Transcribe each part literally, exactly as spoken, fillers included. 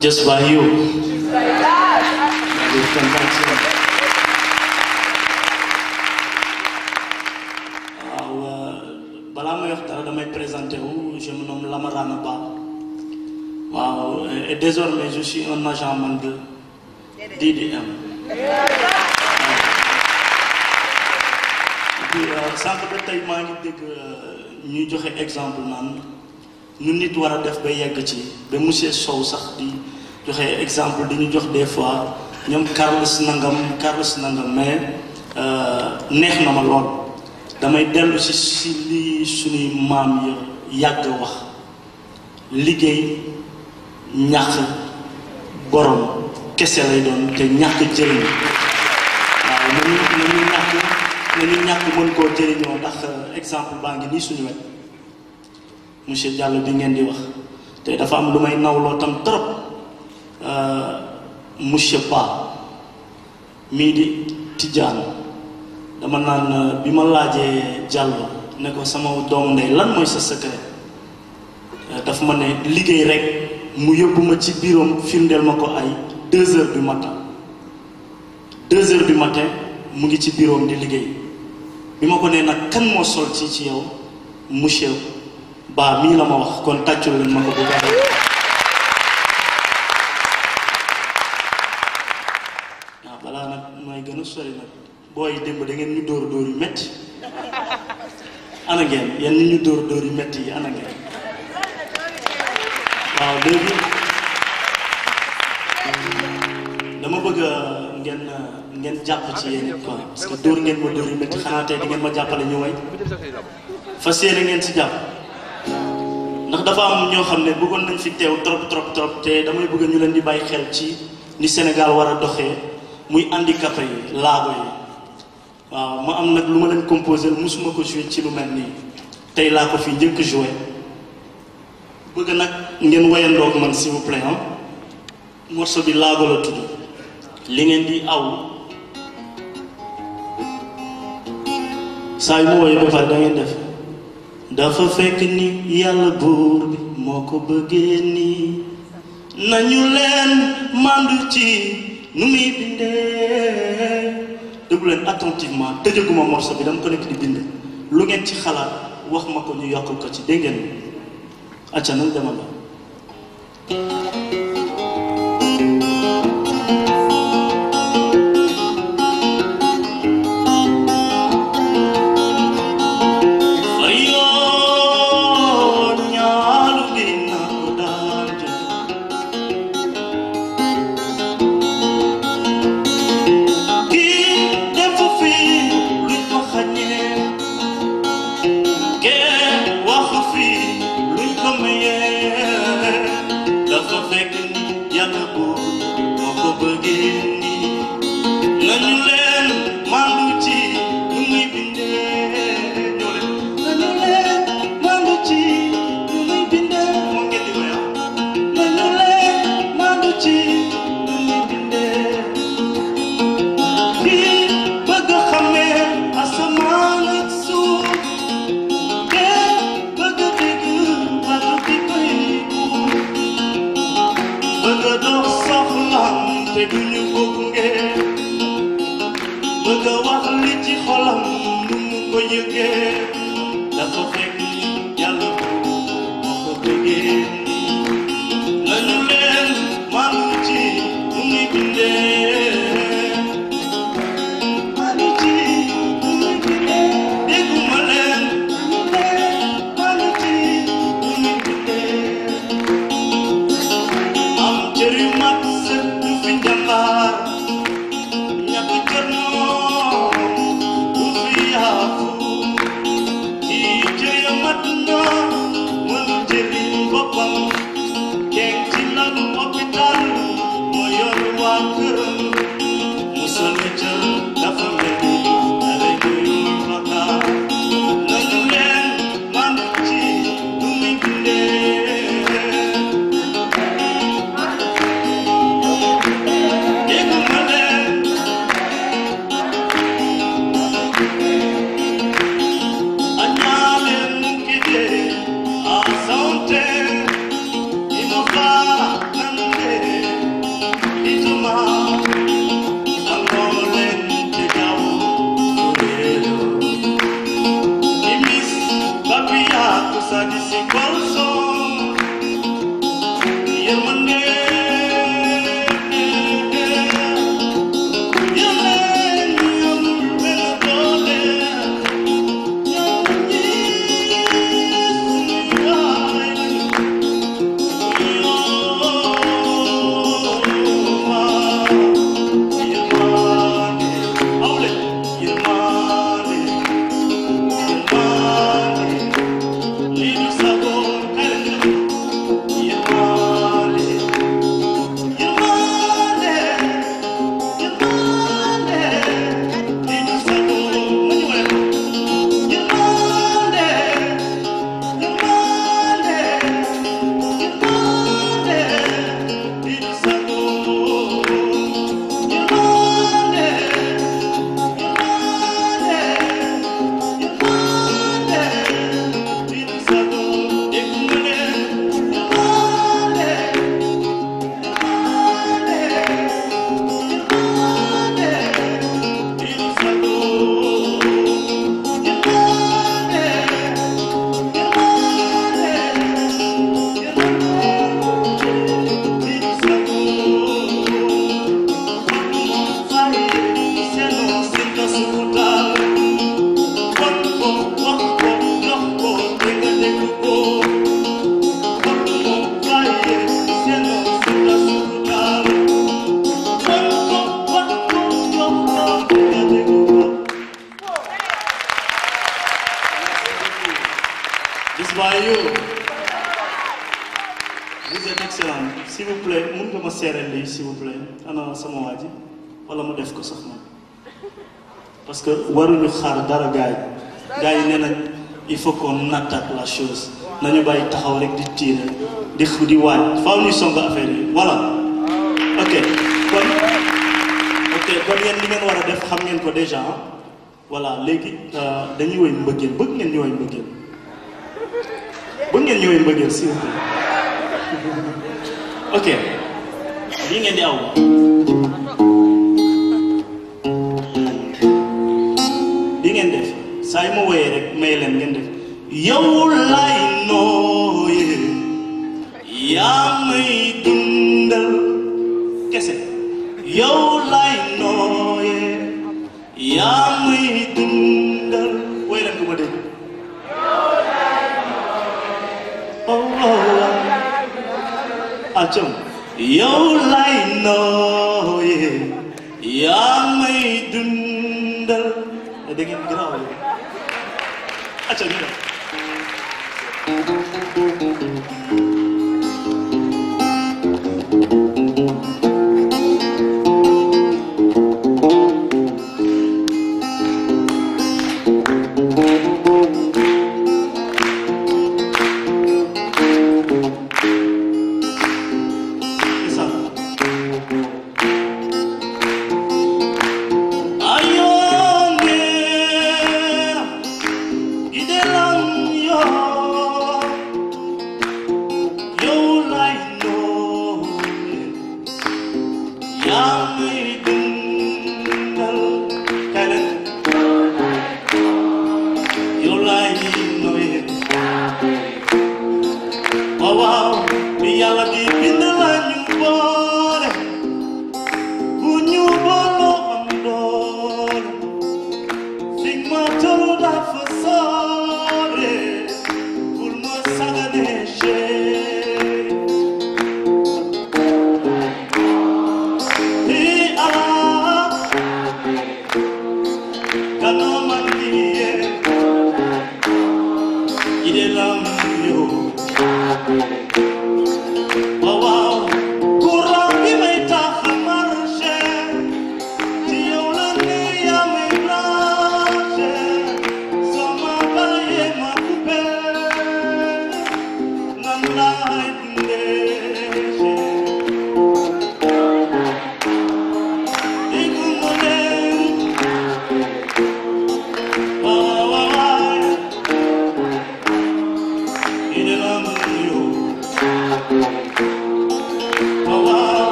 Just by you. Balaa may wax dara damay présenter wu, je me nomme Lama. Waaw, et désormais je suis un agent man de D D M. Puis sànq ba tey maa ngi dégg ñuy joxe exemple naan nu nit war a def ba yegg ci ba monsieur Sow sax di joxe exemple di ñu jox des fois ñoom Carlos nangam Carlos nangam mais neex na ma lool damay dellu si si li suñuy maam yi yàgg wax liggéey ñàkk borom kese lay doon te ñàkk jëriñ waaw nañu nañu ñàkk nañu ñàkk mën koo jëriñoo ndax exemple baa ngi nii suñu wet monsieur Diallo bi ngeen di wax te dafa am lu may nawloo tam trop monsieur Ba mii di Tidiane dama naan bi ma laajee Diallo ne ko sama doomu ndey lan mooy sa secret dafa ma ne liggéey rek mu yóbbu ma ci biiroom firndeel ma ko ay deux heures du matin deux heures du matin mu ngi ci biiroom di liggéey bi ma ko nee nag kan moo sol ci ci yow monsieur Ba mii la ma wax kon tàccul leen ma ko bu baax. waaw balaa nag mooy gën a sori nag booy démb da ngeen ñu dóor dóor yu metti ana ngeen yéen ñi ñu dóor dóor yu metti yi ana ngeen waaw léegi dama bëgg ngeen ngeen jàpp ci yéen quoi parce que dóor ngeen ma dóor yu metti xanaa tey di ngeen ma jàppale ñu way fas yéene ngeen si jàpp ndax dafa am ñoo xam ne bëggoon nañ fi teew trop trop trop te damay bëgg ñu leen di bàyyi xel ci ni Sénégal war a doxee muy handicapé yi laago yi waaw ma am nag lu ma leen composé musuma ko joué ci lu mel nii tey laa ko fi njëkk joué bëgg nag ngeen wayandoog man s'il vous plaît ah morceau bi laago la tudd li ngeen di aw saa yu ma woyee ba pare da ngeen def dafa fekk ni yàlla buur bi moo ko bëggee nii nañu leen mandu ci nu muy bindee déglu leen attentivement tëjaguma morceau bi dama ko nekk di bind lu ngeen ci xalaat wax ma ko ñu yokk ko ci dégg ngeen acca nañ demal la J M seereel lii s'il vous plaît ana sama waa ji wala mu def ko sax moom parce que waruñu xaar dara gars yi gars yi nee nañ il faut qu'on attaque la chose nañu bàyyi taxaw rek di tiire di di waaj faaw ñuy song affaire yi voilà ok kon ok kon yéen li ngeen war a def xam ngeen ko déjà voilà léegi dañuy woy mbëggeel bëgg ngeen ñu woy mbëggeel bëgg ngeen ñu woy mbëggeel s'il vous plaît ok lii ngeen di aw lii ngeen def saa yi ma woyee rek may leen ngeen def yow lay nooyee yaa may dundal kese yow lay nooyee yaa may dundal woy leen ko ma dégg oh oh acam yow lay nooyee yaa may dundal da ngeen garaaw yi acam ñu def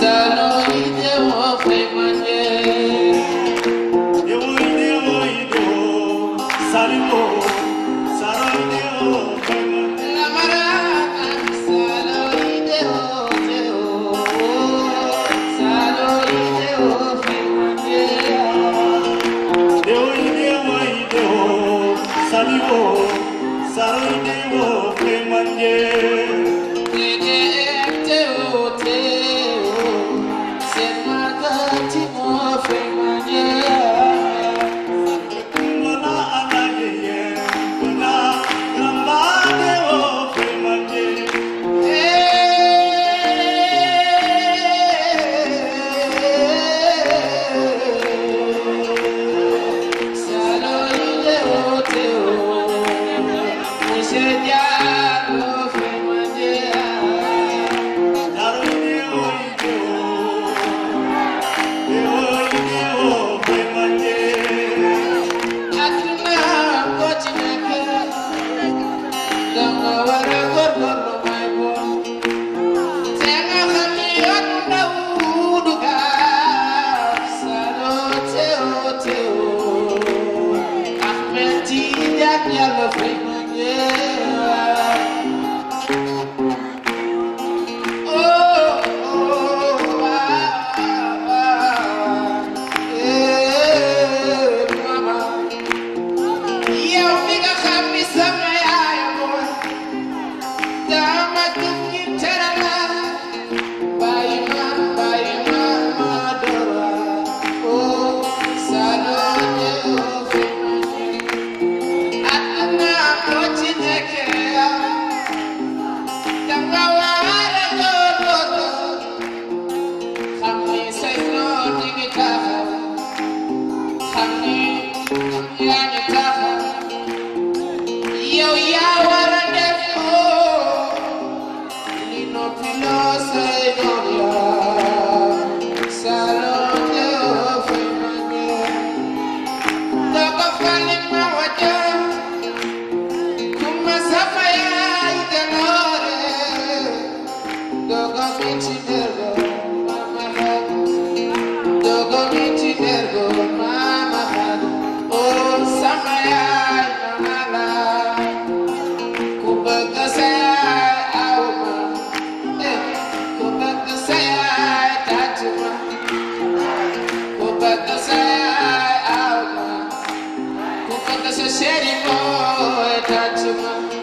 Cérémonie,